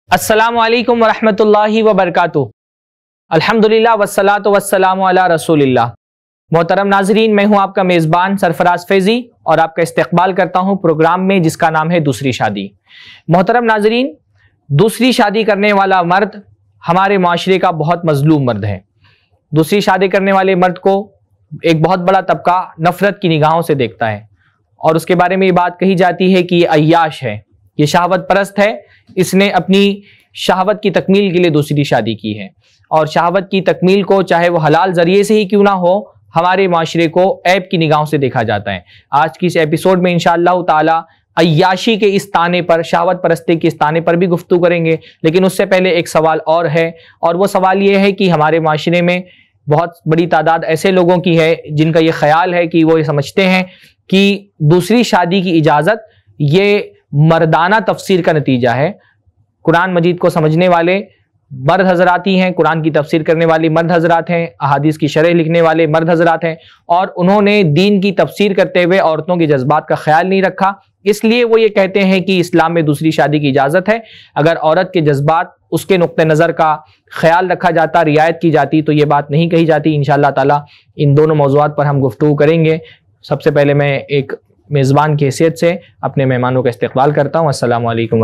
अस्सलामु अलैकुम वरहमतुल्लाहि वबरकातुहू। अल्हम्दुलिल्लाह वस्सलातु वस्सलामु अला रसूलिल्लाह। मोहतरम नाजरीन, मैं हूं आपका मेज़बान सरफराज फैजी और आपका इस्तकबाल करता हूं प्रोग्राम में जिसका नाम है दूसरी शादी। मोहतरम नाजरीन, दूसरी शादी करने वाला मर्द हमारे माशरे का बहुत मजलूम मर्द है। दूसरी शादी करने वाले मर्द को एक बहुत बड़ा तबका नफरत की निगाहों से देखता है और उसके बारे में ये बात कही जाती है कि ये अय्याश है, ये शहावत परस्त है, इसने अपनी शहावत की तकमील के लिए दूसरी शादी की है। और शहावत की तकमील को चाहे वो हलाल जरिए से ही क्यों ना हो, हमारे माशरे को ऐब की निगाहों से देखा जाता है। आज की इस एपिसोड में इंशाअल्लाह ताला अय्याशी के इस ताने पर, शहावत परस्ती के इस ताने पर भी गुफ्तगू करेंगे। लेकिन उससे पहले एक सवाल और है, और वो सवाल ये है कि हमारे माशरे में बहुत बड़ी तादाद ऐसे लोगों की है जिनका ये ख्याल है कि वो ये समझते हैं कि दूसरी शादी की इजाज़त ये मर्दाना तफसीर का नतीजा है। कुरान मजीद को समझने वाले मर्द हजरात ही हैं, कुरान की तफसीर करने वाली मर्द हजरात हैं, अहादीस की शरह लिखने वाले मर्द हजरात हैं, और उन्होंने दीन की तफसीर करते हुए औरतों के जज्बात का ख्याल नहीं रखा। इसलिए वो ये कहते हैं कि इस्लाम में दूसरी शादी की इजाज़त है। अगर औरत के जज्बात, उसके नुक्ते नज़र का ख्याल रखा जाता, रियायत की जाती, तो ये बात नहीं कही जाती। इंशाअल्लाह ताला इन दोनों मौज़ूआत पर हम गुफ्तगू करेंगे। सबसे पहले मैं एक मेज़बान की हैसियत से अपने मेहमानों का इस्तकबाल करता हूँ। अस्सलामु अलैकुम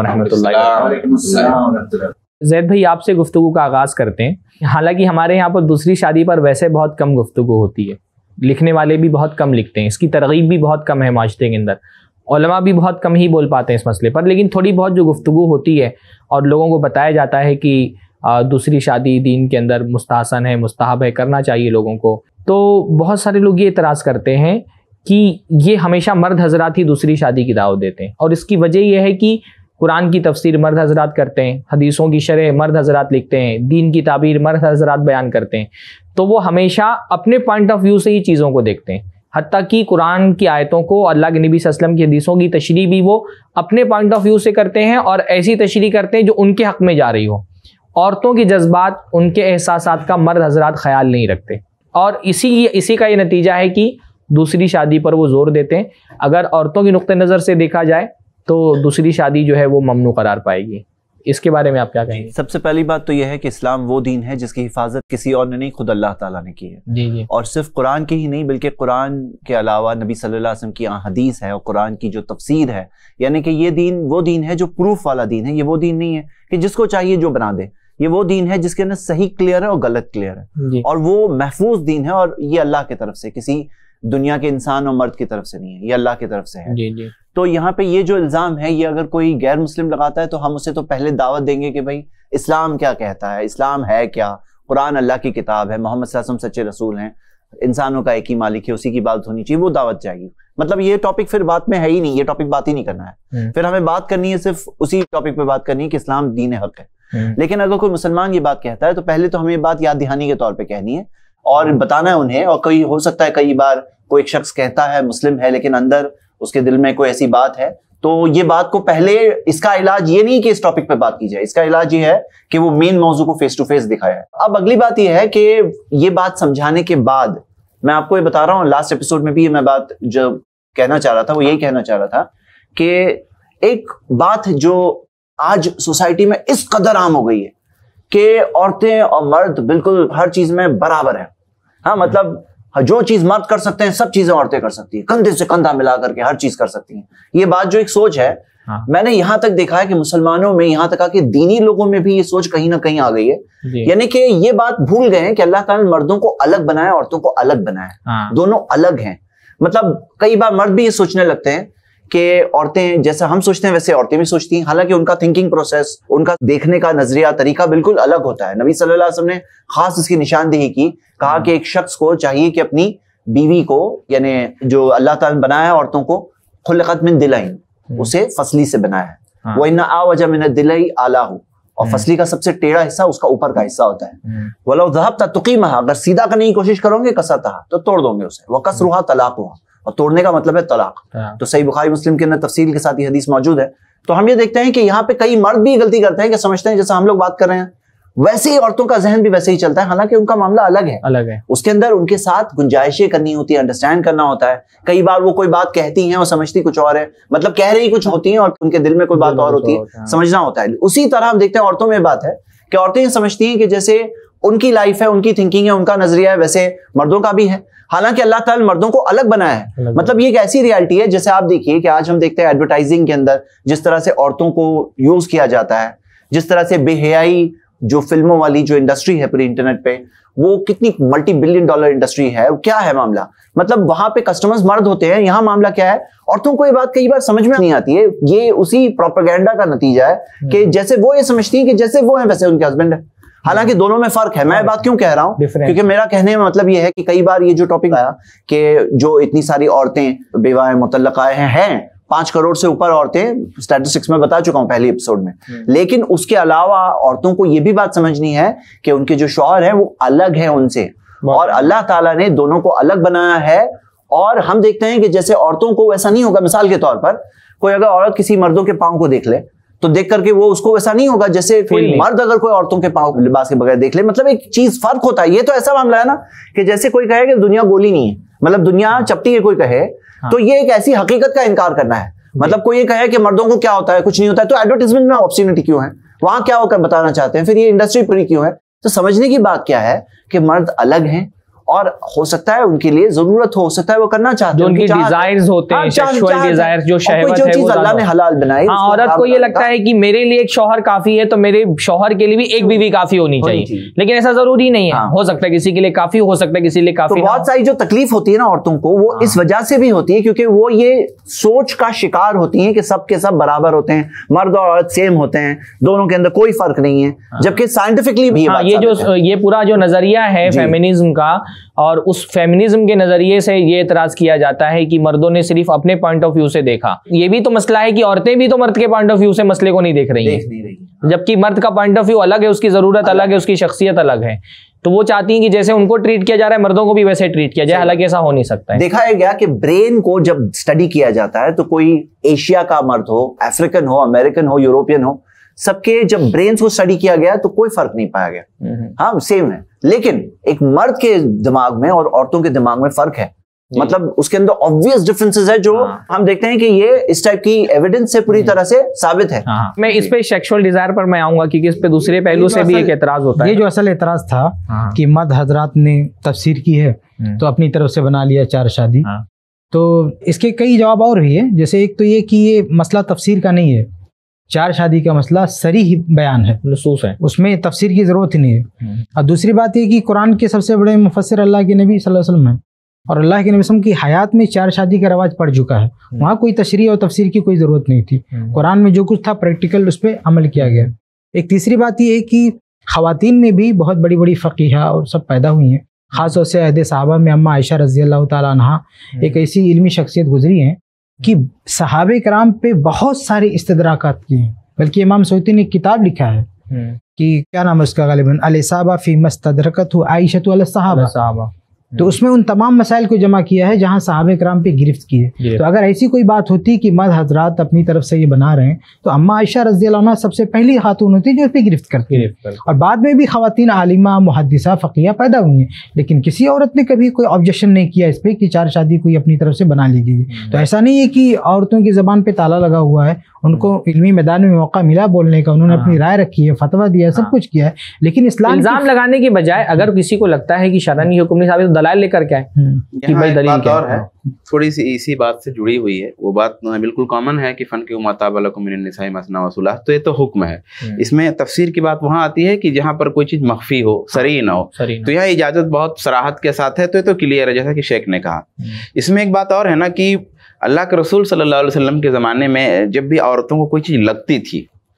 वरहमतुल्लाहि। ज़ैद भाई, आपसे गुफ्तगू का आगाज़ करते हैं। हालांकि हमारे यहाँ पर दूसरी शादी पर वैसे बहुत कम गुफ्तगू होती है, लिखने वाले भी बहुत कम लिखते हैं, इसकी तरगीब भी बहुत कम है माशरे के अंदर, उलमा भी बहुत कम ही बोल पाते हैं इस मसले पर। लेकिन थोड़ी बहुत जो गुफ्तगू होती है और लोगों को बताया जाता है कि दूसरी शादी दीन के अंदर मुस्तहसन है, मुस्तहब है, करना चाहिए लोगों को, तो बहुत सारे लोग ये एतराज़ करते हैं कि ये हमेशा मर्द हजरात ही दूसरी शादी की दावत देते हैं। और इसकी वजह यह है कि कुरान की तफसीर मर्द हजरात करते हैं, हदीसों की शरह मर्द हजरात लिखते हैं, दीन की ताबीर मर्द हजरात बयान करते हैं, तो वो हमेशा अपने पॉइंट ऑफ व्यू से ही चीज़ों को देखते हैं। हत्ता कि कुरान की आयतों को, अल्लाह के नबी सल्लल्लाहु अलैहि वसल्लम की हदीसों की तशरीह भी वो अपने पॉइंट ऑफ व्यू से करते हैं और ऐसी तशरीह करते हैं जो उनके हक़ में जा रही हो। औरतों के जज्बात, उनके एहसासात का मर्द हजरात ख्याल नहीं रखते, और इसी का ये नतीजा है कि दूसरी शादी पर वो जोर देते हैं। अगर औरतों की नुक्ते नज़र से देखा जाए तो दूसरी शादी जो है वो ममनू करार पाएगी। इसके बारे में आप क्या कहेंगे? सबसे पहली बात तो यह है कि इस्लाम वो दीन है जिसकी हिफाजत किसी और ने नहीं, खुद अल्लाह ताला ने की है। जी। और सिर्फ कुरान की ही नहीं, बल्कि कुरान के अलावा नबी सल्लल्लाहु अलैहि वसल्लम की हदीस है और कुरान की जो तफसीर है, यानी कि ये दीन वो दीन है जो प्रूफ वाला दीन है। ये वो दीन नहीं है कि जिसको चाहिए जो बना दे। ये वो दीन है जिसके अंदर सही क्लियर है और गलत क्लियर है, और वो महफूज दीन है। और ये अल्लाह की तरफ से, किसी दुनिया के इंसान और मर्द की तरफ से नहीं है, ये अल्लाह की तरफ से है। जी। तो यहाँ पे ये जो इल्ज़ाम है, ये अगर कोई गैर मुस्लिम लगाता है तो हम उसे तो पहले दावत देंगे कि भाई इस्लाम क्या कहता है, इस्लाम है क्या, कुरान अल्लाह की किताब है, मोहम्मद सल्लल्लाहु अलैहि वसल्लम सच्चे रसूल हैं, इंसानों का एक ही मालिक है, उसी की बात होनी चाहिए, वो दावत जाएगी। मतलब ये टॉपिक फिर बात में है ही नहीं, ये टॉपिक बात ही नहीं करना है। फिर हमें बात करनी है सिर्फ उसी टॉपिक पे बात करनी है कि इस्लाम दीन हक है। लेकिन अगर कोई मुसलमान ये बात कहता है तो पहले तो हमें ये बात याद दहानी के तौर पर कहनी है और बताना है उन्हें। और कई हो सकता है कई बार कोई एक शख्स कहता है मुस्लिम है, लेकिन अंदर उसके दिल में कोई ऐसी बात है, तो ये बात को पहले, इसका इलाज ये नहीं कि इस टॉपिक पे बात की जाए, इसका इलाज ये है कि वो मेन मौजू को फेस टू फेस दिखाया है। अब अगली बात ये है कि ये बात समझाने के बाद, मैं आपको ये बता रहा हूँ, लास्ट एपिसोड में भी मैं बात जो कहना चाह रहा था वो यही कहना चाह रहा था कि एक बात जो आज सोसाइटी में इस कदर आम हो गई है कि औरतें और मर्द बिल्कुल हर चीज में बराबर है। हाँ, मतलब जो चीज मर्द कर सकते हैं सब चीजें औरतें कर सकती हैं, कंधे से कंधा मिला करके हर चीज कर सकती हैं। ये बात जो एक सोच है, हाँ। मैंने यहां तक देखा है कि मुसलमानों में, यहां तक आके दीनी लोगों में भी ये सोच कहीं ना कहीं आ गई है। यानी कि ये बात भूल गए हैं कि अल्लाह ताला ने मर्दों को अलग बनाया, औरतों को अलग बनाया, हाँ। दोनों अलग हैं। मतलब कई बार मर्द भी ये सोचने लगते हैं कि औरतें जैसा हम सोचते हैं वैसे औरतें भी सोचती हैं, हालांकि उनका थिंकिंग प्रोसेस, उनका देखने का नजरिया, तरीका बिल्कुल अलग होता है। नबी सल्लल्लाहु अलैहि वसल्लम ने खास इसकी निशानदेही की, कहा कि एक शख्स को चाहिए कि अपनी बीवी को, यानी जो अल्लाह ताला ने बनाया है औरतों को, खुलक़त मिन दिलैन, उसे फसली से बनाया है। व इन्ना आवजा मिन दिलै आलाहु, और फसली का सबसे टेढ़ा हिस्सा उसका ऊपर का हिस्सा होता है। वलौ ज़हबता तुक़ीमहा, अगर सीधा करने की कोशिश करोगे कसरतहा, तो तोड़ दोगे उसे। व कसरुहा तलाक़ुहा, और तोड़ने का मतलब है तलाक। तो सही बुखारी मुस्लिम के अंदर तफसील के साथ ये हदीस मौजूद है। तो हम ये देखते हैं कि यहाँ पे कई मर्द भी गलती करते हैं कि समझते हैं जैसा हम लोग बात कर रहे हैं, वैसे ही औरतों का जहन भी वैसे ही चलता है, हालांकि उनका मामला अलग है। उसके अंदर उनके साथ गुंजाइशें करनी होती है, अंडरस्टैंड करना होता है। कई बार वो कोई बात कहती हैं और समझती कुछ और है, मतलब कह रही कुछ होती है और उनके दिल में कोई बात और होती है, समझना होता है। उसी तरह हम देखते हैं औरतों में बात है कि औरतें ये समझती हैं कि जैसे उनकी लाइफ है, उनकी थिंकिंग है, उनका नजरिया है, वैसे मर्दों का भी है। हालांकि अल्लाह ताला मर्दों को अलग बनाया है। मतलब ये एक ऐसी रियलिटी है, जैसे आप देखिए कि आज हम देखते हैं एडवर्टाइजिंग के अंदर जिस तरह से औरतों को यूज किया जाता है, जिस तरह से बेहयाई जो फिल्मों वाली जो इंडस्ट्री है पूरी इंटरनेट पे, वो कितनी मल्टी बिलियन डॉलर इंडस्ट्री है। क्या है मामला, मतलब वहां पे कस्टमर्स मर्द होते हैं, यहाँ मामला क्या है। औरतों को ये बात कई बार समझ में नहीं आती है। ये उसी प्रोपेगेंडा का नतीजा है कि जैसे वो ये समझती है कि जैसे वो है वैसे उनके हस्बैंड है। हालांकि दोनों में फर्क है। मैं बात क्यों कह रहा हूं, क्योंकि मेरा कहने में मतलब ये है कि कई बार ये जो टॉपिक आया कि जो इतनी सारी औरतें बेवाएं मुतल्लक़ाएं हैं 5 करोड़ से ऊपर औरतें, स्टैटिस्टिक्स में बता चुका हूं पहले एपिसोड में। लेकिन उसके अलावा औरतों को यह भी बात समझनी है कि उनके जो शौहर हैं वो अलग हैं उनसे, और अल्लाह ताला ने दोनों को अलग बनाया है। और हम देखते हैं कि जैसे औरतों को वैसा नहीं होगा, मिसाल के तौर पर कोई अगर औरत किसी मर्दों के पांव को देख ले तो देख करके वो उसको वैसा नहीं होगा जैसे कोई मर्द अगर कोई औरतों के पांव लिबास के बगैर देख ले। मतलब एक चीज फर्क होता है। ये तो ऐसा मामला है ना कि जैसे कोई कहे कि दुनिया गोली नहीं है, मतलब दुनिया चपटी है, कोई कहे तो ये एक ऐसी हकीकत का इनकार करना है। मतलब कोई ये कहे कि मर्दों को क्या होता है, कुछ नहीं होता है, तो एडवर्टाइजमेंट में ऑब्स्टिनिटी क्यों है, वहां क्या होकर बताना चाहते हैं, फिर ये इंडस्ट्री पूरी क्यों है। तो समझने की बात क्या है कि मर्द अलग हैं और हो सकता है उनके लिए जरूरत हो सकता है वो करना चाहते हैं, उनकी डिजायर्स होते हैं, सेक्सुअल डिजायर्स, जो शहवत है वो अल्लाह ने हलाल बनाई। औरत को ये लगता है कि मेरे लिए एक शौहर काफी है तो मेरे शौहर के लिए भी एक बीवी काफी होनी चाहिए, लेकिन ऐसा जरूरी नहीं है। हो सकता है किसी के लिए काफी, हो सकता है किसी लिए काफी। बहुत सारी जो तकलीफ होती है ना औरतों को, वो इस वजह से भी होती है क्योंकि वो ये सोच का शिकार होती है कि सब के सब बराबर होते हैं, मर्द और औरत सेम होते हैं, दोनों के अंदर कोई फर्क नहीं है, जबकि साइंटिफिकली भी ये पूरा जो नजरिया है फेमिनिज्म का, और उस फेमिनिज्म के नजरिए से ये एतराज किया जाता है कि मर्दों ने सिर्फ अपने पॉइंट ऑफ व्यू से देखा। ये भी तो मसला है कि औरतें भी तो मर्द के पॉइंट ऑफ व्यू से मसले को नहीं देख रही हैं, जबकि मर्द का पॉइंट ऑफ व्यू अलग है, उसकी जरूरत अलग है, उसकी शख्सियत अलग है। तो वो चाहती हैं कि जैसे उनको ट्रीट किया जा रहा है मर्दों को भी वैसे ट्रीट किया जाए, हालांकि ऐसा हो नहीं सकता है। देखा है गया कि ब्रेन को जब स्टडी किया जाता है तो कोई एशिया का मर्द हो, अफ्रीकन हो, अमेरिकन हो, यूरोपियन हो, सबके जब ब्रेन को स्टडी किया गया तो कोई फर्क नहीं पाया गया। हाँ सेम है, लेकिन एक मर्द के दिमाग में और औरतों के दिमाग में फर्क है। मतलब उसके अंदर ऑब्वियस डिफरेंसेस है जो हम देखते हैं कि ये इस टाइप की एविडेंस से पूरी तरह से साबित है। मैं इस पे सेक्सुअल डिजायर पर मैं आऊंगा क्योंकि इस पे दूसरे पहलू से भी एक एतराज होता है। ये जो असल एतराज था कि मर्द हजरात ने तफसीर की है तो अपनी तरफ से बना लिया 4 शादी, तो इसके कई जवाब और भी है। जैसे एक तो ये कि ये मसला तफसीर का नहीं है, 4 शादी का मसला सरीह बयान है, नसूस है, उसमें तफसीर की जरूरत ही नहीं है। और दूसरी बात ये कि कुरान के सबसे बड़े मुफस्सिर अल्लाह के नबी सल्लल्लाहु अलैहि वसल्लम हैं, और अल्लाह के नबी की हयात में 4 शादी का रवाज पड़ चुका है। वहाँ कोई तशरीह और तफसीर की कोई जरूरत नहीं थी। कुरान में जो कुछ था प्रैक्टिकल उस पर अमल किया गया। एक तीसरी बात ये है कि खवातीन में भी बहुत बड़ी बड़ी फ़क़ीहा और सब पैदा हुई हैं। ख़ास तौर से अहद सहाबा में अम्मा आयशा रज़ी अल्लाह ताला अन्हा एक ऐसी इल्मी शख्सियत गुजरी हैं कि सहाबे कराम पे बहुत सारे इस्तदराकात किए हैं। बल्कि इमाम सयूती ने एक किताब लिखा है कि क्या नाम है उसका, गालिबन अल-इसाबा फी मस्तदरकतहु आयशतु अल सहाबा। तो उसमें उन तमाम मसाइल को जमा किया है जहां सहाबे कराम पे गिरफ्त की है। तो अगर ऐसी कोई बात होती कि मर्द हजरात अपनी तरफ से ये बना रहे हैं तो अम्मा आयशा रज़ी अल्लाह अन्हा सबसे पहली खातून होती जो इस पे गिरफ्त करती है। और बाद में भी खवातीन आलिमा, मुहद्दिसा, फ़क़ीहा पैदा हुई हैं, लेकिन किसी औरत ने कभी कोई ऑब्जेक्शन नहीं किया इस पर कि 4 शादी कोई अपनी तरफ से बना ली गई। तो ऐसा नहीं है कि औरतों की ज़बान पर ताला लगा हुआ है, उनको इल्मी मैदान में मौका मिला बोलने का, उन्होंने अपनी राय रखी है, फतवा दिया है, सब कुछ किया है। लेकिन इस्लाम इल्जाम लगाने की बजाय अगर किसी को लगता है कि शरअन हुक्म नहीं साबित, तो दलाइल लेकर क्या है कि भाई दलील क्या है। थोड़ी सी इसी बात से जुड़ी हुई है, वो बात बिल्कुल कॉमन है कि फन के माताबलकुम मिनन निसाई मसना व सुलाह, तो ये तो हुक्म है। इसमें तफसीर की बात वहाँ आती है कि जहाँ पर कोई चीज मख्फी हो, सरी ना हो, तो यह इजाजत बहुत सराहत के साथ है, तो ये तो क्लियर है जैसा कि शेख ने कहा। इसमें एक बात और है ना कि अल्लाह के रसूल सल्लल्लाहु अलैहि वसल्लम के ज़माने में जब भी औरतों को कोई चीज़ लगती थी,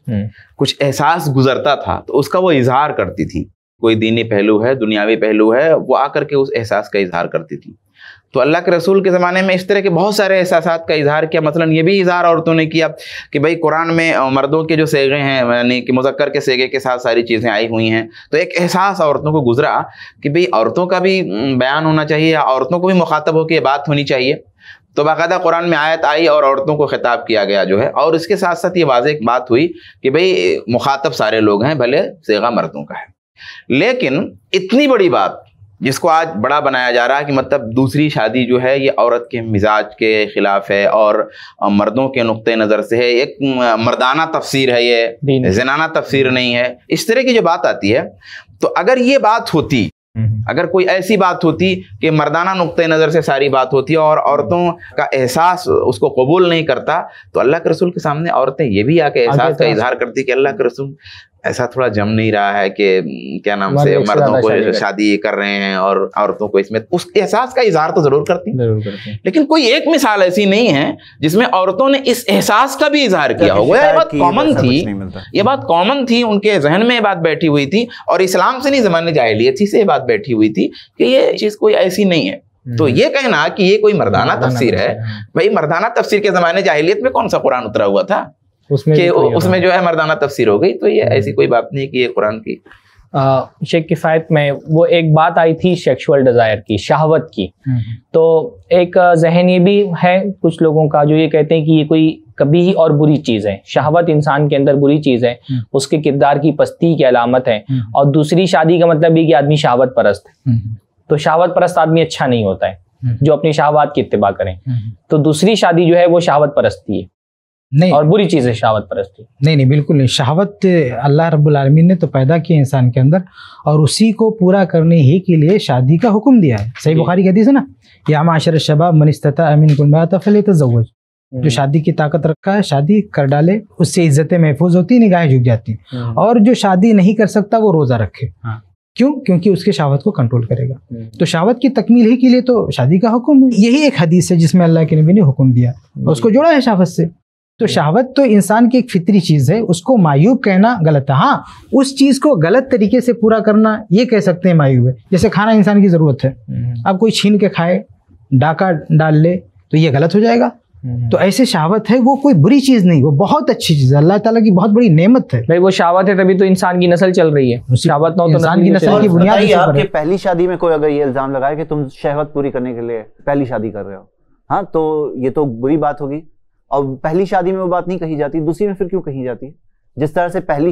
कुछ एहसास गुजरता था, तो उसका वो इजहार करती थी। कोई दीनी पहलू है, दुनियावी पहलू है, वो आकर के उस एहसास का इजहार करती थी। तो अल्लाह के रसूल के ज़माने में इस तरह के बहुत सारे एहसासात का इजहार किया। मसलन ये भी इजहार औरतों ने किया कि भाई कुरान में मर्दों के जो सेगे हैं, यानी कि मुज़क्कर के सेगे के साथ सारी चीज़ें आई हुई हैं, तो एक एहसास औरतों को गुजरा कि भाई औरतों का भी बयान होना चाहिए, या औरतों को भी मुखातब होकर ये बात होनी चाहिए। तो बाकायदा कुरान में आयत आई और औरतों को खिताब किया गया जो है, और इसके साथ साथ ये वाज़ेह बात हुई कि भाई मुखातब सारे लोग हैं, भले सेगा मर्दों का है। लेकिन इतनी बड़ी बात जिसको आज बड़ा बनाया जा रहा है कि मतलब दूसरी शादी जो है ये औरत के मिजाज के खिलाफ है और मर्दों के नुक्ते नज़र से है, एक मर्दाना तफसीर है, ये ज़नाना तफसीर नहीं है, इस तरह की जो बात आती है। तो अगर ये बात होती, अगर कोई ऐसी बात होती कि मर्दाना नुक्ते नज़र से सारी बात होती और औरतों का एहसास उसको कबूल नहीं करता, तो अल्लाह के रसूल के सामने औरतें ये भी आके एहसास का इजहार करती कि अल्लाह के रसूल ऐसा थोड़ा जम नहीं रहा है कि क्या नाम से मर्दों को शादी कर रहे हैं और औरतों को, इसमें उस एहसास का इजहार तो जरूर करती। लेकिन कोई एक मिसाल ऐसी नहीं है जिसमें औरतों ने इस एहसास का भी इजहार किया होगा। ये बात कॉमन थी, ये बात कॉमन थी, उनके जहन में ये बात बैठी हुई थी, और इस्लाम से नहीं ज़माने जाहिलियत से ये बात बैठी हुई थी कि ये चीज़ कोई ऐसी नहीं है। तो ये कहना कि ये कोई मर्दाना तफसीर है, भाई मर्दाना तफसीर के ज़माने जाहिलियत में कौन सा कुरान उतरा हुआ था उसमें जो है मर्दाना तफसीर हो गई? तो ये ऐसी कोई बात नहीं कि ये कुरान की। शेख किफ़ायत में वो एक बात आई थी सेक्सुअल डिज़ायर की, शहवत की। तो एक जहन ये भी है कुछ लोगों का जो ये कहते हैं कि ये कोई कभी और बुरी चीज़ है, शहवत इंसान के अंदर बुरी चीज़ है, उसके किरदार की पस्ती की अलामत है, और दूसरी शादी का मतलब ये कि आदमी शहवत परस्त है। तो शहवत परस्त आदमी अच्छा नहीं होता है जो अपनी शहवात की इत्तिबा करें। तो दूसरी शादी जो है वो शहवत परस्ती है नहीं, और बुरी चीज़ है शहवत परस्ती। नहीं, बिल्कुल नहीं। शहवत अल्लाह रब्बुल आलमीन ने तो पैदा किया इंसान के अंदर, और उसी को पूरा करने ही के लिए शादी का हुक्म दिया है। सही बुखारी की हदीस है ना, या माशर शबाब मन इस्तता मिनकुम बाता फलियतज़व्वज, जो शादी की ताकत रखा है शादी कर डाले, उससे इज्जतें महफूज होती, निगाहें झुक जाती। और जो शादी नहीं कर सकता वो रोज़ा रखे। क्यों? क्योंकि उसके शहवत को कंट्रोल करेगा। तो शहवत की तकमील ही के लिए तो शादी का हुक्म है। यही एक हदीस है जिसमें अल्लाह के नबी ने हुक्म दिया, उसको जोड़ा है शहवत से। तो शहवत तो इंसान की एक फितरी चीज़ है, उसको मायूब कहना गलत है। हाँ, उस चीज़ को गलत तरीके से पूरा करना ये कह सकते हैं मायूब है। जैसे खाना इंसान की ज़रूरत है, अब कोई छीन के खाए, डाका डाल ले, तो ये गलत हो जाएगा। तो ऐसे शहवत है वो कोई बुरी चीज़ नहीं, वो बहुत अच्छी चीज़ है, अल्लाह ताला की बहुत बड़ी नेमत है। भाई वो शहवत है तभी तो इंसान की नस्ल चल रही है। शहवत ना हो तो इंसान की नस्ल की बुनियाद। आपके पहली शादी में कोई अगर ये इल्ज़ाम लगाए कि तुम शहवत पूरी करने के लिए पहली शादी कर रहे हो, हाँ, तो ये तो बुरी बात होगी। और पहली शादी में वो बात नहीं कही जाती, दूसरी में फिर क्यों कही जाती है? जिस तरह से पहली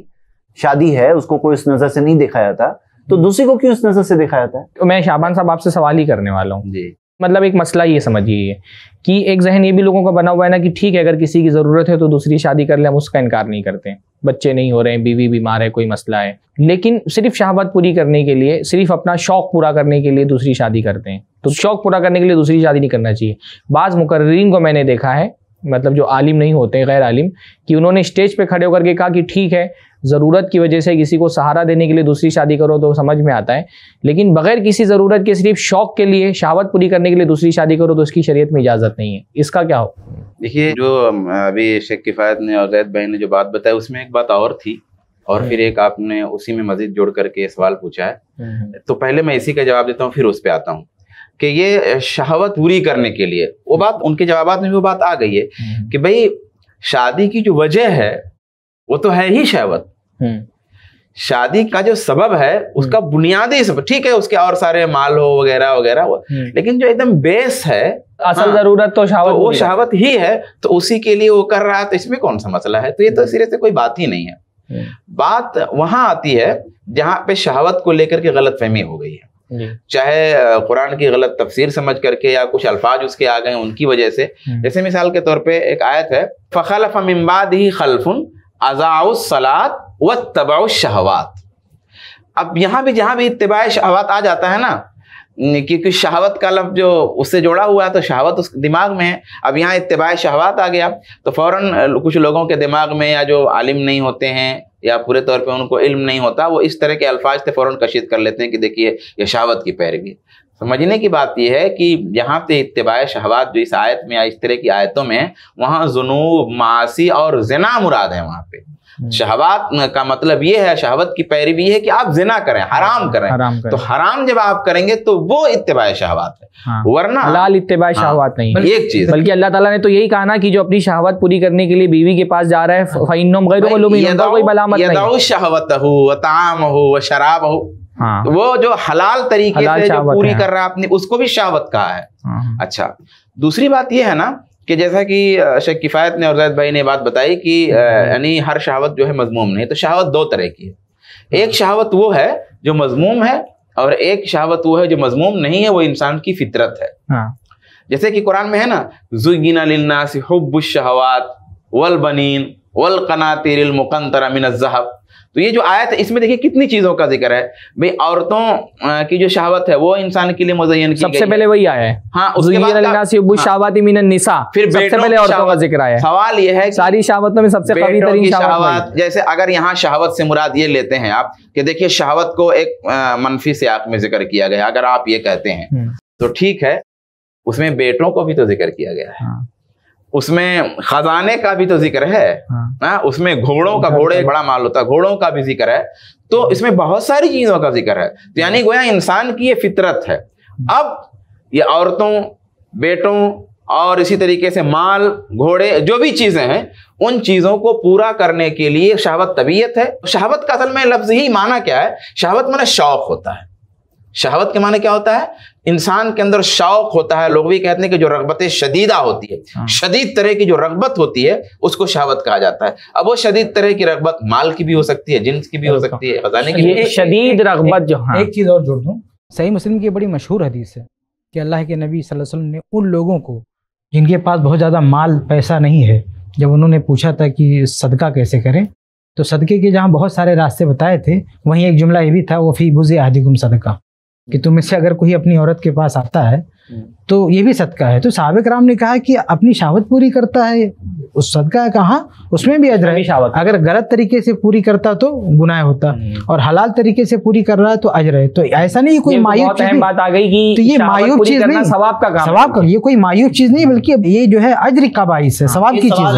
शादी है उसको कोई इस नजर से नहीं देखा जाता, तो दूसरी को क्यों इस नजर से देखा जाता है? तो मैं शाबान साहब आपसे सवाल ही करने वाला हूँ जी। मतलब एक मसला ये समझिए कि एक जहन ये भी लोगों का बना हुआ है ना कि ठीक है अगर किसी की ज़रूरत है तो दूसरी शादी कर ले, हम उसका इनकार नहीं करते, बच्चे नहीं हो रहे हैं, बीवी बीमार है, कोई मसला है, लेकिन सिर्फ शहवत पूरी करने के लिए, सिर्फ अपना शौक पूरा करने के लिए दूसरी शादी करते हैं। तो शौक पूरा करने के लिए दूसरी शादी नहीं करना चाहिए। बाज़ मुकर्रिरीन को मैंने देखा है, मतलब जो आलिम नहीं होते, गैर आलिम, कि उन्होंने स्टेज पे खड़े होकर के कहा कि ठीक है ज़रूरत की वजह से किसी को सहारा देने के लिए दूसरी शादी करो तो समझ में आता है, लेकिन बगैर किसी ज़रूरत के सिर्फ शौक के लिए शहवत पूरी करने के लिए दूसरी शादी करो तो उसकी शरीयत में इजाज़त नहीं है। इसका क्या हो? देखिए, जो अभी शेख किफ़ायत ने और ज़ैद भाई ने जो बात बताई उसमें एक बात और थी, और फिर एक आपने उसी में मज़ीद जोड़ करके सवाल पूछा है। तो पहले मैं इसी का जवाब देता हूँ, फिर उस पर आता हूँ कि ये शहवत पूरी करने के लिए, वो बात उनके जवाबात में वो बात आ गई है कि भाई शादी की जो वजह है वो तो है ही शहवत। शादी का जो सबब है उसका बुनियादी सबब, ठीक है उसके और सारे माल हो वगैरह वगैरह, लेकिन जो एकदम बेस है, असल जरूरत तो शहवत, वो शहवत ही है, तो उसी के लिए वो कर रहा है, तो इसमें कौन सा मसला है? तो ये तो सिरे से कोई बात ही नहीं है। बात वहां आती है जहां पे शहवत को लेकर के गलतफहमी हो गई है, चाहे कुरान की गलत तफसीर समझ करके या कुछ अल्फाज उसके आ गए उनकी वजह से। जैसे मिसाल के तौर पे एक आयत है, फ़ख़लफ़ मिन बादिही ख़ल्फ़ुन अज़ाउस सलात वत्तबउश शहवात। अब यहाँ भी जहाँ भी इत्तिबाए शहवात आ जाता है ना, क्योंकि शहवत का लफ्ज़ जो उससे जोड़ा हुआ है तो शहवत उस दिमाग में है, अब यहाँ इत्तिबाए शहवात आ गया तो फ़ौरन कुछ लोगों के दिमाग में, या जो आलिम नहीं होते हैं या पूरे तौर पे उनको इल्म नहीं होता, वो इस तरह के अल्फाज से फ़ौरन कशीद कर लेते हैं कि देखिए ये शहवत की पैरवी। समझने की बात यह है कि यहाँ पे इत्तिबाए शहवात जो इस आयत में या इस तरह की आयतों में, वहाँ जुनूब, मासी और ज़िना मुराद है। वहाँ पे शहवात का मतलब ये है, शहवत की पैरवी है कि आप जिना करें, हराम करें। तो हराम जब आप करेंगे तो वो इत्तिबाए शहवात है, वरना हलाल इत्तिबाए शहवात नहीं। एक चीज, बल्कि अल्लाह ताला ने तो यही कहा ना कि जो अपनी शहवत पूरी करने के लिए बीवी के पास जा रहा है, फ़इन्नहुम गैरु मलूमीन, कोई बलामत नहीं। यदउ शहवतहु व तामहु व शराबहु, वो जो हलाल तरीके से जो पूरी कर रहा है अपनी, उसको भी शहवत कहा है। अच्छा, दूसरी बात यह है ना कि जैसा कि शेख किफ़ायत ने और ज़ैद भाई ने बात बताई कि यानी हर शहावत जो है मज़मूम नहीं, तो शहावत दो तरह की है। एक शहावत वो है जो मज़मूम है और एक शहावत वो है जो मज़मूम नहीं है, वो इंसान की फितरत है। हाँ। जैसे कि कुरान में है ना, ज़ुय्यिना लिन्नासि हुब्बुश शहवात वल बनीन वल क़नातीरिल मुक़ंतरा मिनज़ ज़हब। तो ये जो आयत है इसमें देखिए कितनी चीजों का जिक्र है भाई। औरतों की जो शहावत है वो इंसान के लिए मुज़य्यन की सबसे पहले वही आया है। हाँ, उसके बाद मिनन निसा, फिर सबसे पहले औरतों का जिक्र आया है। सवाल ये है सारी शहावतों में सबसे कमी तरीन शहावत, जैसे अगर यहाँ शहावत से मुराद ये लेते हैं आप कि देखिए शहावत को एक मनफी सियाक में जिक्र किया गया, अगर आप ये कहते हैं तो ठीक है, उसमें बेटों को भी तो जिक्र किया गया है, उसमें खजाने का भी तो जिक्र है, उसमें घोड़ों का, घोड़े बड़ा माल होता है, घोड़ों का भी जिक्र है, तो इसमें बहुत सारी चीजों का जिक्र है। तो यानी गोया इंसान की ये फितरत है। अब ये औरतों, बेटों और इसी तरीके से माल, घोड़े, जो भी चीजें हैं, उन चीजों को पूरा करने के लिए शहावत तबीयत है। शहावत का असल में लफ्ज ही माना क्या है? शहावत माने शौक होता है। शहावत के माने क्या होता है? इंसान के अंदर शौक होता है। लोग भी कहते हैं कि जो रग़बत शदीदा होती है, शदीद तरह की जो रग़बत होती है, उसको शहावत कहा जाता है। अब वो शदीद तरह की रग़बत माल की भी हो सकती है, जिन्स की भी हो सकती है, खजाने की भी। शदीद रग़बत जो, एक चीज और जोड़ दूं, सही मुस्लिम की बड़ी मशहूर हदीस है कि अल्लाह के नबी सल्लल्लाहु अलैहि वसल्लम ने उन लोगों को जिनके पास बहुत ज़्यादा माल पैसा नहीं है, जब उन्होंने पूछा था कि सदका कैसे करें, तो सदके के जहाँ बहुत सारे रास्ते बताए थे, वहीं एक जुमला ये भी था, वो फी बुज़े अहदिकुम सदका, कि तुम में से अगर कोई अपनी औरत के पास आता है तो ये भी सदका है। तो साहबे कराम ने कहा कि अपनी शहावत पूरी करता है, उस सदका है कहाँ, उसमें भी अजर है। अगर गलत तरीके से पूरी करता तो गुनाह होता, और हलाल तरीके से पूरी कर रहा है तो अजर है। तो ऐसा नहीं कोई मायूब चीज बात आ गई कि तो ये मायूब चीज नहीं, सवाब का काम, सवाब का, ये कोई मायूब चीज नहीं, बल्कि ये जो है अजर का बाइस है, सवाब की चीज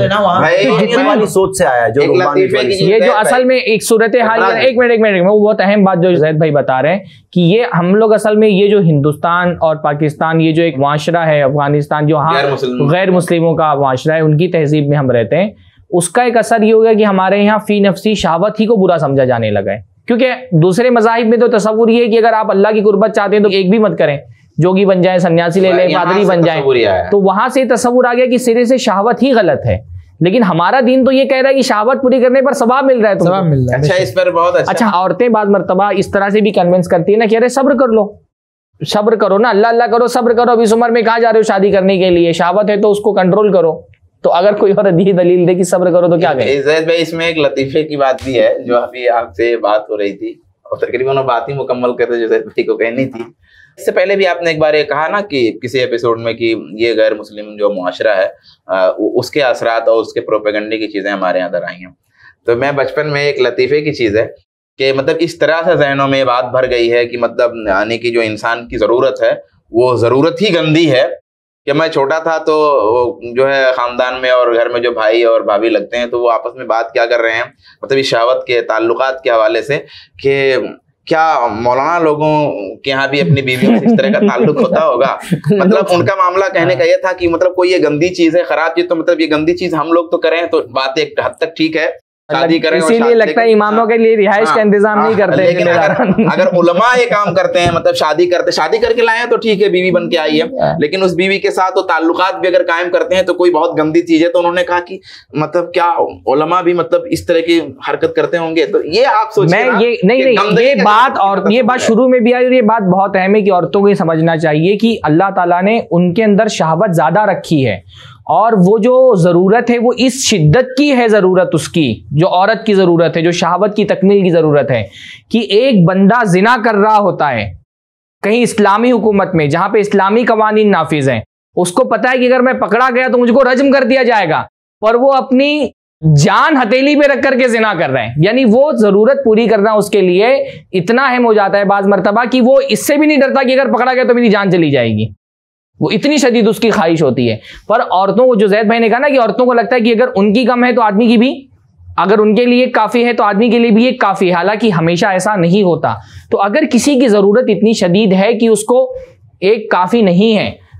है। सोच से आया जो ये जो असल में एक सूरत हाल, एक मिनट, वो बहुत अहम बात जो ज़ैद भाई बता रहे हैं कि ये हम लोग असल में ये जो हिंदुस्तान और पाकिस्तान, ये जो एक माशरा है अफगानिस्तान, जो गैर मुस्लिमों का माशरा है, उनकी तहजीब में हम रहते हैं, उसका एक असर ये हो गया कि हमारे यहाँ फी नफ्सी शहावत ही को बुरा समझा जाने लगा है। क्योंकि दूसरे मज़ाहिब में तो तसव्वुर ये है कि अगर आप अल्लाह की कुर्बत चाहते हैं तो एक भी मत करें, जोगी बन जाए, सन्यासी ले लें, पादरी बन जाए। तो वहां से तसव्वुर आ गया कि सिरे से शहावत ही गलत है। लेकिन हमारा दीन तो ये कह रहा है कि शहावत पूरी करने पर सवाब मिल रहा है, सवाब मिल रहा है। अच्छा, इस पर बहुत अच्छा। औरतें बाद मर्तबा इस तरह से भी कन्विंस करती है ना कि अरे सब्र कर लो, सब्र करो ना, अल्लाह अल्लाह करो, सब्र करो, अभी इस उम्र में कहाँ जा रहे हो शादी करने के लिए, शहावत है तो उसको कंट्रोल करो। तो अगर कोई और दलील दे कि सब्र करो तो क्या कहें? ज़ैद भाई, इसमें एक लतीफे की बात भी है जो अभी आपसे बात हो रही थी और तकरीबन वो बात ही मुकम्मल करते जो ज़ैद भाई को कहनी थी। इससे पहले भी आपने एक बार ये कहा ना कि किसी एपिसोड में कि ये गैर मुस्लिम जो मुआशरा है उसके असरात और उसके प्रोपेगेंडे की चीज़ें हमारे अंदर आई हैं। तो मैं बचपन में एक लतीफ़े की चीज़ है कि मतलब इस तरह से जहनों में बात भर गई है कि मतलब यानी कि जो इंसान की ज़रूरत है वो ज़रूरत ही गंदी है। कि मैं छोटा था तो जो है ख़ानदान में और घर में जो भाई और भाभी लगते हैं तो वो आपस में बात क्या कर रहे हैं, मतलब इस शहावत के ताल्लुकात के हवाले से कि क्या मौलाना लोगों के यहाँ भी अपनी बीवियों से इस तरह का ताल्लुक होता होगा। मतलब उनका मामला कहने का ये था कि मतलब कोई ये गंदी चीज़ है, ख़राब चीज़, तो मतलब ये गंदी चीज़ हम लोग तो करें तो बात एक हद तक ठीक है, शादी करें, इसीलिए लगता है इमामों के लिए रिहाइश का इंतजाम नहीं करते। लेकिन अगर उलमा ये काम करते हैं, मतलब शादी करके लाए हैं तो ठीक है, बीवी बन के आई है, लेकिन उस बीवी के साथ तो ताल्लुकात भी अगर कायम करते हैं तो कोई बहुत गंदी चीज है। तो उन्होंने कहा कि मतलब क्या उलमा भी मतलब इस तरह की हरकत करते होंगे। तो ये आप सोचिए, ये बात, और ये बात शुरू में भी आई और ये बात बहुत अहम है कि औरतों को ये समझना चाहिए कि अल्लाह ताला ने उनके अंदर शहावत ज्यादा रखी है, और वो जो ज़रूरत है वो इस शिद्दत की है, ज़रूरत उसकी जो औरत की ज़रूरत है, जो शहावत की तकमील की ज़रूरत है कि एक बंदा जिना कर रहा होता है कहीं इस्लामी हुकूमत में जहाँ पे इस्लामी कवानीन नाफिज हैं, उसको पता है कि अगर मैं पकड़ा गया तो मुझको रज्म कर दिया जाएगा, पर वो अपनी जान हथेली पे रख करके जिना कर रहे हैं। यानी वो ज़रूरत पूरी करना उसके लिए इतना अहम हो जाता है बाज़ मरतबा कि वो इससे भी नहीं डरता कि अगर पकड़ा गया तो मेरी जान चली जाएगी, वो इतनी शदीद उसकी ख्वाहिश होती है। पर औरतों को, जो ज़ैद भाई ने कहा ना कि औरतों को लगता है कि अगर उनकी कम है तो आदमी की भी, अगर उनके लिए काफ़ी है तो आदमी के लिए भी एक काफ़ी है। हालांकि हमेशा ऐसा नहीं होता। तो अगर किसी की ज़रूरत इतनी शदीद है कि उसको एक काफ़ी नहीं है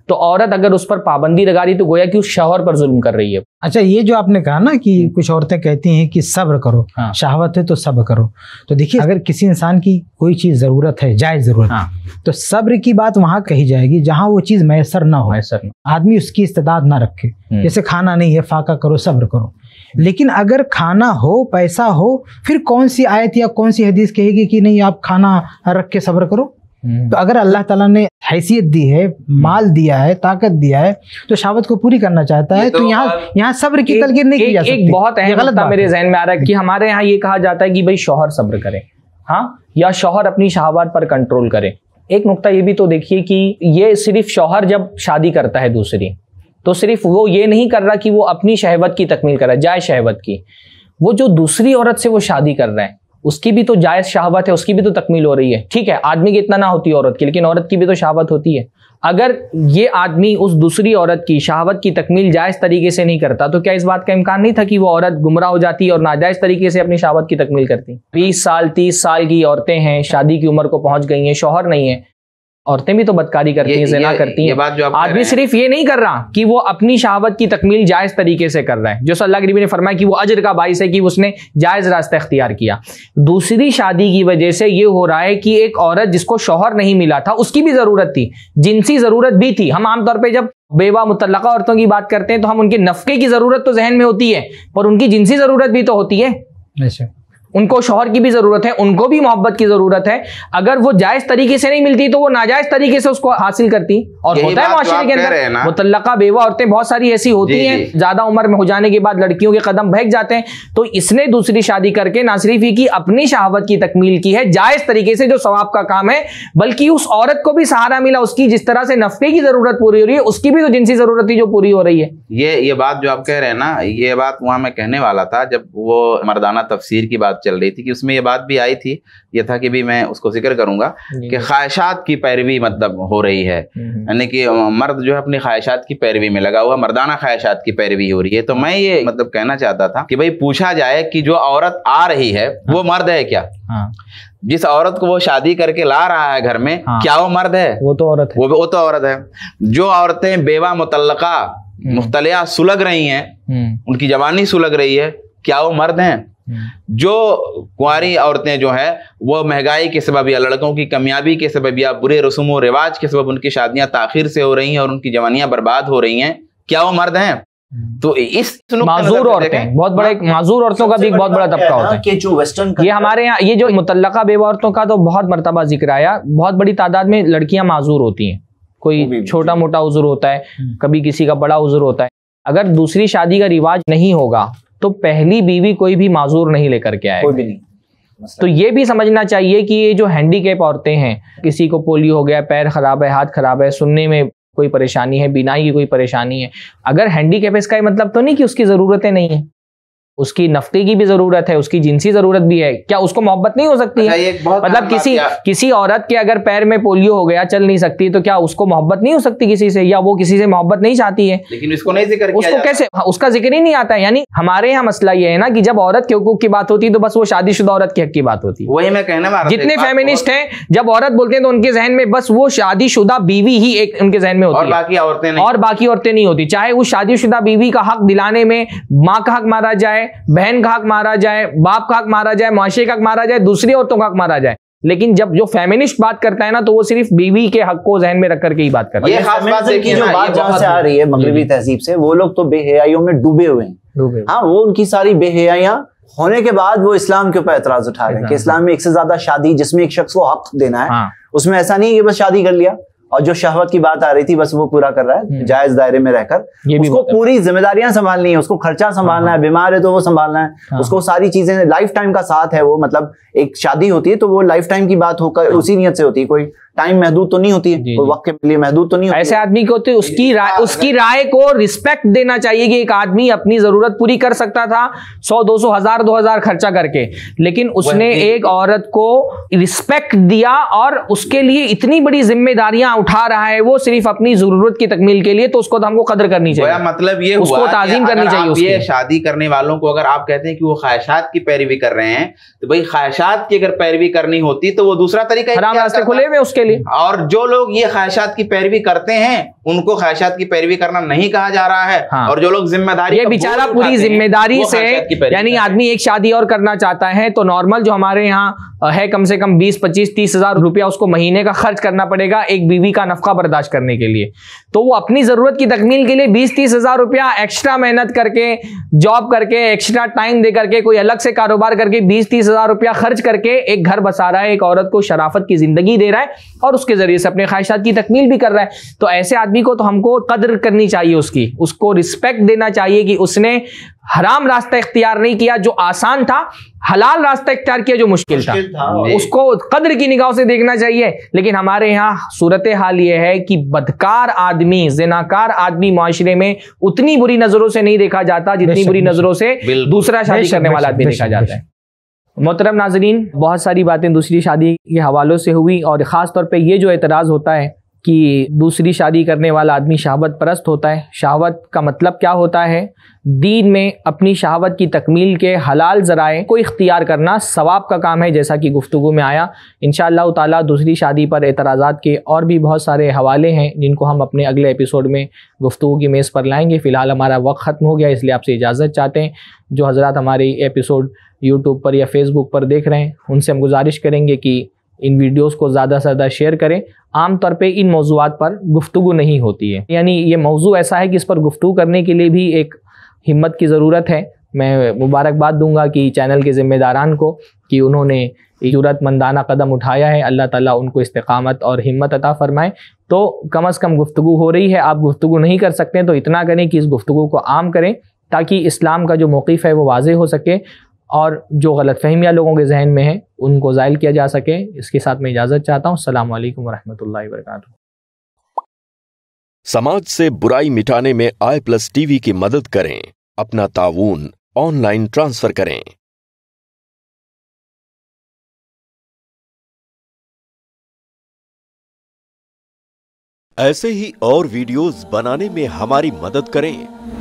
तो औरत अगर उस पर पाबंदी लगा रही तो गोया कि उस शौहर पर जुल्म कर रही है। अच्छा, ये जो आपने कहा ना कि कुछ औरतें कहती हैं कि सब्र करो, शहवत है तो सब्र करो, तो देखिए अगर किसी इंसान की कोई चीज जरूरत है, जायज जरूरत, तो सब्र की बात वहां कही जाएगी जहां वो चीज मैसर ना हो, आदमी उसकी इस्तेदाद ना रखे। जैसे खाना नहीं है, फाका करो, सब्र करो। लेकिन अगर खाना हो, पैसा हो, फिर कौन सी आयत या कौन सी हदीस कहेगी कि नहीं आप खाना रख के सब्र करो? तो अगर अल्लाह ताला ने हैसियत दी है, माल दिया है, ताकत दिया है, तो शहावत को पूरी करना चाहता है, तो यहाँ सब्र की तलकीन नहीं की जा सकती। एक बहुत अहम नुक्ता मेरे जहन में आ रहा है कि हमारे यहाँ ये कहा जाता है कि भाई शौहर सब्र करे, हाँ, या शौहर अपनी शहावत पर कंट्रोल करे। एक नुक्ता ये भी तो देखिए कि ये सिर्फ शौहर जब शादी करता है दूसरी, तो सिर्फ वो ये नहीं कर रहा कि वो अपनी शहवत की तकमील कर रहा है, जायज शहवत की, वो जो दूसरी औरत से वो शादी कर रहा है उसकी भी तो जायज शहावत है, उसकी भी तो तकमील हो रही है। ठीक है, आदमी की इतना ना होती है औरत की, लेकिन औरत की भी तो शहावत होती है। अगर ये आदमी उस दूसरी औरत की शहावत की तकमील जायज तरीके से नहीं करता तो क्या इस बात का इम्कान नहीं था कि वो औरत गुमराह हो जाती और नाजायज तरीके से अपनी शहावत की तकमील करती? 20 साल 30 साल की औरतें हैं, शादी की उम्र को पहुंच गई हैं, शौहर नहीं है, औरतें भी तो बदकारी करती हैं, ज़िना करती हैं। आदमी सिर्फ ये नहीं कर रहा कि वो अपनी शहावत की तकमील जायज तरीके से कर रहा है, जो अल्लाह के नबी ने फरमाया कि वो अजर का बाइस है कि उसने जायज रास्ता इख्तियार किया। दूसरी शादी की वजह से ये हो रहा है कि एक औरत जिसको शौहर नहीं मिला था उसकी भी जरूरत थी, जिनसी जरूरत भी थी। हम आमतौर पर जब बेवा मुतल्लका औरतों की बात करते हैं तो हम उनके नफके की जरूरत तो जहन में होती है, पर उनकी जिनसी जरूरत भी तो होती है। उनको शौहर की भी जरूरत है, उनको भी मोहब्बत की जरूरत है। अगर वो जायज तरीके से नहीं मिलती तो वो नाजायज तरीके से उसको हासिल करती। और होता है माशरे के अंदर मुतल्लका बेवा औरतें बहुत सारी ऐसी होती हैं, ज्यादा उम्र में हो जाने के बाद लड़कियों के कदम बहक जाते हैं। तो इसने दूसरी शादी करके ना सिर्फ ही की अपनी शहावत की तकमील की है जायज तरीके से, जो सवाब का काम है, बल्कि उस औरत को भी सहारा मिला, उसकी जिस तरह से नफे की जरूरत पूरी हो रही है उसकी भी तो जिनसी जरूरत थी जो पूरी हो रही है। ये बात जो आप कह रहे हैं ना, ये बात वहां मैं कहने वाला था जब वो मर्दाना तफसीर की बात चल रही थी कि उसमें ये बात भी आई थी, ये था कि भी मैं उसको जिक्र करूंगा कि ख्वाहिशात की पैरवी मतलब हो रही है, यानी कि मर्द जो है अपनी ख्वाहिशात की पैरवी में लगा हुआ, मर्दाना ख्वाहिशात की पैरवी हो रही है। तो मैं ये मतलब कहना चाहता था कि भाई पूछा जाए कि जो औरत आ रही है वो मर्द है क्या? जिस औरत को वो शादी करके ला रहा है घर में, क्या वो मर्द है? वो तो औरत है। वो तो औरत है। जो औरतें बेवा मुतल्लका मुख्तलिया सुलग रही हैं, उनकी जवानी सुलग रही है, क्या वो मर्द हैं? जो कुंवारी औरतें जो है वो महंगाई के सबब या लड़कों की कमियाबी के सबब या बुरे रस्म और रिवाज के सबब उनकी शादियां ताखिर से हो रही हैं और उनकी जवानियां बर्बाद हो रही हैं, क्या वो मर्द हैं? तो इस माजूर औरतें, बहुत बड़े माजूर औरतों का भी एक बहुत बड़ा तबका होता है कि जो वेस्टर्न, ये हमारे यहाँ ये जो मुतल्लका बेवा औरतों का तो बहुत मर्तबा जिक्र आया, बहुत बड़ी तादाद में लड़कियां माजूर होती हैं। कोई छोटा मोटा उज़्र होता है, कभी किसी का बड़ा उज़्र होता है। अगर दूसरी शादी का रिवाज नहीं होगा तो पहली बीवी कोई भी माजूर नहीं लेकर के आएगा, कोई भी नहीं। तो ये भी समझना चाहिए कि ये जो हैंडीकैप औरतें हैं, किसी को पोलियो हो गया, पैर खराब है, हाथ खराब है, सुनने में कोई परेशानी है, बीनाई की कोई परेशानी है, अगर हैंडीकैप इसका ये मतलब तो नहीं कि उसकी जरूरतें नहीं है, उसकी नफ्ते की भी जरूरत है, उसकी जिनसी जरूरत भी है। क्या उसको मोहब्बत नहीं हो सकती है? मतलब किसी औरत के अगर पैर में पोलियो हो गया, चल नहीं सकती, तो क्या उसको मोहब्बत नहीं हो सकती किसी से, या वो किसी से मोहब्बत नहीं चाहती है? लेकिन इसको नहीं जिक्र किया, उसको कैसे, उसका जिक्र ही नहीं आता है। यानी हमारे यहाँ मसला ये है ना कि जब औरत के हुकूक की बात होती है तो बस वो शादीशुदा औरत के हक की बात होती है। वही मैं कहने वाला, जितने फेमिनिस्ट हैं जब औरत बोलते हैं तो उनके जहन में बस वो शादीशुदा बीवी ही एक उनके जहन में होती है, और बाकी औरतें नहीं होती। चाहे उस शादीशुदा बीवी का हक दिलाने में माँ का हक मारा जाए, बहन का हक मारा जाए, बाप का हक मारा जाए, मुआशरे का हक मारा जाए, दूसरी औरतों का हक मारा जाए, लेकिन जब जो फेमिनिस्ट बात करता है ना तो वो सिर्फ बीवी के हक को जहन में रख करके ही बात करता है। ये खास बात है कि जो बात जहां से आ रही है मगरिबी तहजीब से, वो लोग तो बेहयाइयों में डूबे हुए हैं। हाँ, वो उनकी सारी बेहयाइयां होने के बाद वो इस्लाम के ऊपर एतराज उठा रहे हैं कि इस्लाम में एक से ज्यादा शादी जिसमें एक शख्स को हक देना है, उसमें ऐसा नहीं है कि बस शादी कर लिया और जो शहवत की बात आ रही थी बस वो पूरा कर रहा है, जायज दायरे में रहकर। उसको पूरी जिम्मेदारियां संभालनी है, उसको खर्चा संभालना है, बीमार है तो वो संभालना है, उसको सारी चीजें, लाइफ टाइम का साथ है वो। मतलब एक शादी होती है तो वो लाइफ टाइम की बात होकर उसी नियत से होती है, कोई टाइम महदूद तो नहीं होती है, कोई वक्त के लिए महदूद तो नहीं होती। ऐसे आदमी को तो उसकी राय को रिस्पेक्ट देना चाहिए कि एक आदमी अपनी जरूरत पूरी कर सकता था 100, 200, 1000, 2000 खर्चा करके, लेकिन उसने एक औरत को रिस्पेक्ट दिया और उसके लिए इतनी बड़ी जिम्मेदारियां उठा रहा है वो सिर्फ अपनी जरूरत की तकमील के लिए, तो उसको तो हमको कदर करनी चाहिए। मतलब ये उसको ताजीम करनी चाहिए। ये शादी करने वालों को अगर आप कहते हैं कि वो ख्वाहिशात की पैरवी कर रहे हैं, तो भाई ख्वाहिशात की अगर पैरवी करनी होती तो वो दूसरा तरीका, हराम रास्ते खुले हुए उसके लिए। और जो लोग ये ख्वाहिशात की पैरवी करते हैं उनको ख्वाहिशात की पैरवी करना नहीं कहा जा रहा है। हाँ। और जो लोग जिम्मेदारी, ये बेचारा पूरी जिम्मेदारी से, यानी आदमी एक शादी और करना चाहता है तो नॉर्मल जो हमारे यहाँ है कम से कम 20, 25, 30 हजार रुपया उसको महीने का खर्च करना पड़ेगा एक बीवी का नफका बर्दाश्त करने के लिए। तो वो अपनी जरूरत की तकमील के लिए 20-30 हजार रुपया एक्स्ट्रा मेहनत करके, जॉब करके, एक्स्ट्रा टाइम दे करके, कोई अलग से कारोबार करके 20-30 हजार रुपया खर्च करके एक घर बसा रहा है, एक औरत को शराफत की जिंदगी दे रहा है और उसके जरिए से अपने ख्वाहिशात की तकमील भी कर रहा है। तो ऐसे आदमी को तो हमको कदर करनी चाहिए, उसको रिस्पेक्ट देना चाहिए कि उसने हराम रास्ता इख्तियार नहीं किया जो आसान था, हलाल रास्ता इख्तियार किया जो मुश्किल था। उसको कद्र की निगाह से देखना चाहिए। लेकिन हमारे यहाँ सूरत हाल ये है कि बदकार आदमी, जिनाकार आदमी माशरे में उतनी बुरी नजरों से नहीं देखा जाता जितनी बुरी नजरों से दूसरा शादी करने वाला आदमी देखा जाता है। मोहतरम नाजरीन, बहुत सारी बातें दूसरी शादी के हवालों से हुई और ख़ास तौर पे ये जो एतराज़ होता है कि दूसरी शादी करने वाला आदमी शहावत परस्त होता है। शहावत का मतलब क्या होता है? दीन में अपनी शहावत की तकमील के हलाल ज़राए को इख्तियार करना सवाब का काम है, जैसा कि गुफ्तगू में आया। इंशाअल्लाह ताला दूसरी शादी पर एतराज़ात के और भी बहुत सारे हवाले हैं जिनको हम अपने अगले एपिसोड में गुफ्तगू की मेज़ पर लाएंगे। फ़िलहाल हमारा वक्त ख़त्म हो गया, इसलिए आपसे इजाज़त चाहते हैं। जो हज़रात हमारे एपिसोड यूट्यूब पर या फेसबुक पर देख रहे हैं उनसे हम गुजारिश करेंगे कि इन वीडियोस को ज़्यादा से ज़्यादा शेयर करें। आम तौर पे इन मौज़ूआत पर गुफ्तगू नहीं होती है, यानी ये मौजू ऐसा है कि इस पर गुफ्तगू करने के लिए भी एक हिम्मत की ज़रूरत है। मैं मुबारकबाद दूंगा कि चैनल के ज़िम्मेदारान को कि उन्होंने जुरतमंदाना कदम उठाया है। अल्लाह ताला उनको इस्तिकामत और हिम्मत अता फरमाए। तो कम अज़ कम गुफ्तगू हो रही है, आप गुफ्तगू नहीं कर सकते हैं तो इतना करें कि इस गुफ्तगू को आम करें ताकि इस्लाम का जो मौक़िफ़ है वो वाज़ेह हो सके और जो गलतफहमियाँ लोगों के जहन में हैं उनको ज़ाइल किया जा सके। इसके साथ मैं इजाज़त चाहता हूँ। अस्सलाम वालेकुम वरहमतुल्लाहि वबरकातुहू। समाज से बुराई मिटाने में iPlusTV की मदद करें, अपना ताऊन ऑनलाइन ट्रांसफर करें। ऐसे ही और वीडियोस बनाने में हमारी मदद करें